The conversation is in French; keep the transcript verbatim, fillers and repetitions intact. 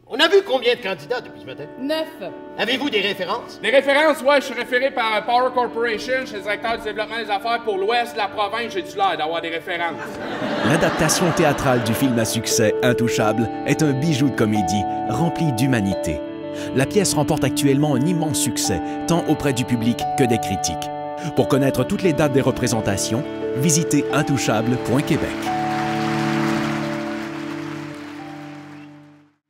On a vu combien de candidats depuis ce matin? Neuf. Avez-vous des références? Des références, ouais, je suis référé par Power Corporation, je suis le directeur du développement des affaires pour l'ouest de la province, j'ai du l'air d'avoir des références. L'adaptation théâtrale du film à succès Intouchable est un bijou de comédie rempli d'humanité. La pièce remporte actuellement un immense succès, tant auprès du public que des critiques. Pour connaître toutes les dates des représentations, visitez intouchable point québec.